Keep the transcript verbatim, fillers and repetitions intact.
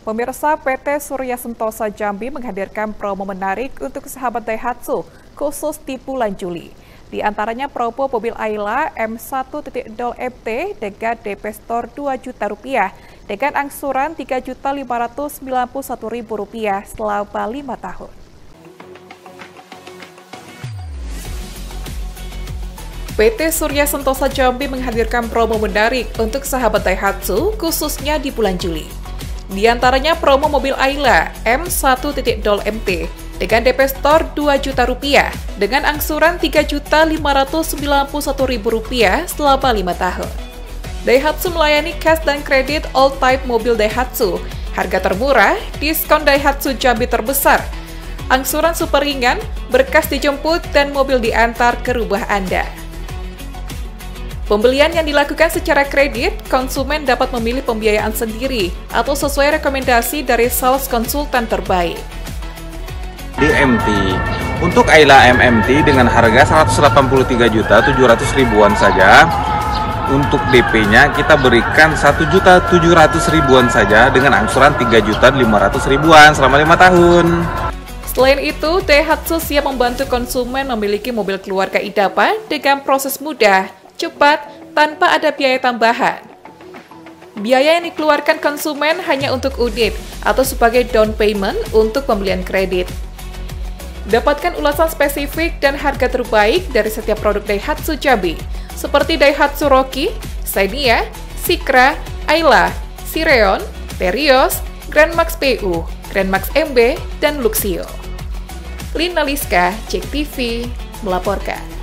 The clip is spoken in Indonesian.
Pemirsa, P T Surya Sentosa Jambi menghadirkan promo menarik untuk sahabat Daihatsu, khusus di bulan Juli. Di antaranya promo mobil Ayla M satu titik nol M T dengan D P Store dua juta rupiah dengan angsuran tiga juta lima ratus sembilan puluh satu ribu rupiah selama lima tahun. P T Surya Sentosa Jambi menghadirkan promo menarik untuk sahabat Daihatsu, khususnya di bulan Juli. Di antaranya promo mobil Ayla M satu titik nol M T dengan D P Store dua juta rupiah dengan angsuran tiga juta lima ratus sembilan puluh satu ribu rupiah selama lima tahun. Daihatsu melayani cash dan kredit all type mobil Daihatsu. Harga termurah, diskon Daihatsu Jambi terbesar, angsuran super ringan, berkas dijemput, dan mobil diantar ke rumah Anda. Pembelian yang dilakukan secara kredit, konsumen dapat memilih pembiayaan sendiri atau sesuai rekomendasi dari sales konsultan terbaik. Di M T, untuk Ayla M M T dengan harga seratus delapan puluh tiga juta tujuh ratus ribuan saja, untuk D P-nya kita berikan satu juta tujuh ratus ribuan saja dengan angsuran tiga juta lima ratus ribuan selama lima tahun. Selain itu, Daihatsu siap membantu konsumen memiliki mobil keluarga idaman dengan proses mudah, cepat, tanpa ada biaya tambahan. Biaya yang dikeluarkan konsumen hanya untuk unit atau sebagai down payment untuk pembelian kredit. Dapatkan ulasan spesifik dan harga terbaik dari setiap produk Daihatsu Jambi, seperti Daihatsu Rocky, Xenia, Sikra, Ayla, Sireon, Terios, Grand Max P U, Grand Max M B, dan Luxio. Lina Liska, Cek T V, melaporkan.